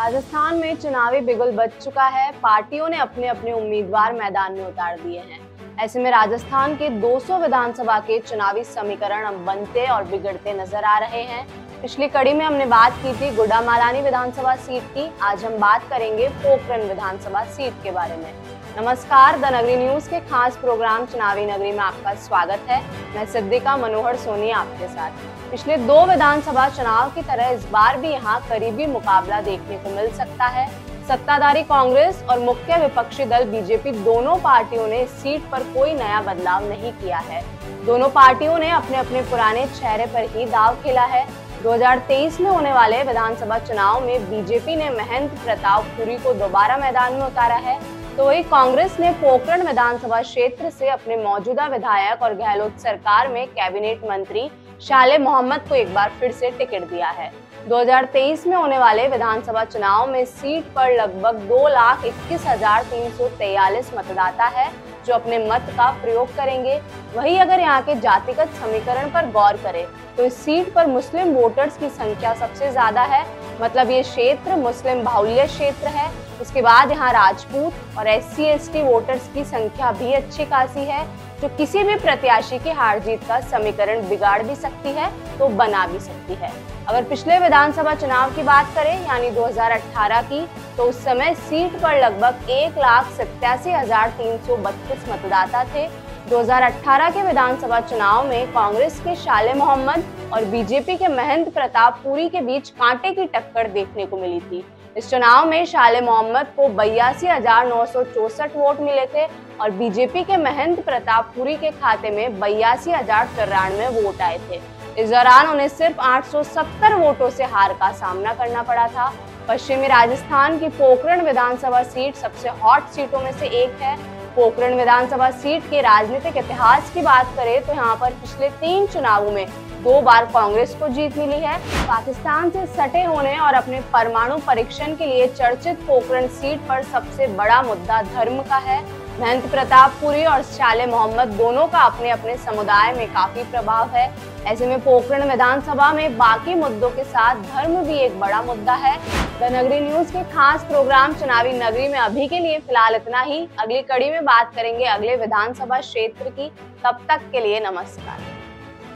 राजस्थान में चुनावी बिगुल बज चुका है। पार्टियों ने अपने अपने उम्मीदवार मैदान में उतार दिए हैं। ऐसे में राजस्थान के 200 विधानसभा के चुनावी समीकरण अब बनते और बिगड़ते नजर आ रहे हैं। पिछली कड़ी में हमने बात की थी गुड्डामालानी विधानसभा सीट की। आज हम बात करेंगे पोखरण विधानसभा सीट के बारे में। नमस्कार, द नगरी न्यूज के खास प्रोग्राम चुनावी नगरी में आपका स्वागत है। मैं सिद्दिका मनोहर सोनी आपके साथ। पिछले 2 विधानसभा चुनाव की तरह इस बार भी यहाँ करीबी मुकाबला देखने को मिल सकता है। सत्ताधारी कांग्रेस और मुख्य विपक्षी दल बीजेपी दोनों पार्टियों ने इस सीट पर कोई नया बदलाव नहीं किया है। दोनों पार्टियों ने अपने अपने पुराने चेहरे पर ही दांव खेला है। 2023 में होने वाले विधानसभा चुनाव में बीजेपी ने महंत प्रताप पुरी को दोबारा मैदान में उतारा है, तो वही कांग्रेस ने पोखरण विधानसभा क्षेत्र से अपने मौजूदा विधायक और गहलोत सरकार में कैबिनेट मंत्री शाले मोहम्मद को एक बार फिर से टिकट दिया है। 2023 में होने वाले विधानसभा चुनाव में सीट पर लगभग 2,21,343 मतदाता है जो अपने मत का प्रयोग करेंगे। वहीं अगर यहाँ के जातिगत समीकरण पर गौर करें तो इस सीट पर मुस्लिम वोटर्स की संख्या सबसे ज्यादा है, मतलब ये क्षेत्र मुस्लिम बाहुल्य क्षेत्र है। उसके बाद यहाँ राजपूत और SC/ST वोटर्स की संख्या भी अच्छी खासी है, जो किसी भी प्रत्याशी की हार जीत का समीकरण बिगाड़ भी सकती है तो बना भी सकती है। अगर पिछले विधानसभा चुनाव की बात करें यानी 2018 की, तो उस समय सीट पर लगभग 1,87,332 मतदाता थे। 2018 के विधानसभा चुनाव में कांग्रेस के शाले मोहम्मद और बीजेपी के महंत प्रताप पुरी के बीच कांटे की टक्कर देखने को मिली थी। इस चुनाव में शाले मोहम्मद को 82,964 वोट मिले थे और बीजेपी के महंत प्रताप पुरी के खाते में 82,094 वोट आए थे। इस दौरान उन्हें सिर्फ 870 वोटों से हार का सामना करना पड़ा था। पश्चिमी राजस्थान की पोखरण विधानसभा सीट सबसे हॉट सीटों में से एक है। पोखरण विधानसभा सीट के राजनीतिक इतिहास की बात करें तो यहाँ पर पिछले 3 चुनावों में 2 बार कांग्रेस को जीत मिली है। पाकिस्तान से सटे होने और अपने परमाणु परीक्षण के लिए चर्चित पोखरण सीट पर सबसे बड़ा मुद्दा धर्म का है। महंत प्रताप पुरी और शाले मोहम्मद दोनों का अपने अपने समुदाय में काफी प्रभाव है। ऐसे में पोखरण विधानसभा में बाकी मुद्दों के साथ धर्म भी एक बड़ा मुद्दा है। द नगरी न्यूज के खास प्रोग्राम चुनावी नगरी में अभी के लिए फिलहाल इतना ही। अगली कड़ी में बात करेंगे अगले विधानसभा क्षेत्र की। तब तक के लिए नमस्कार।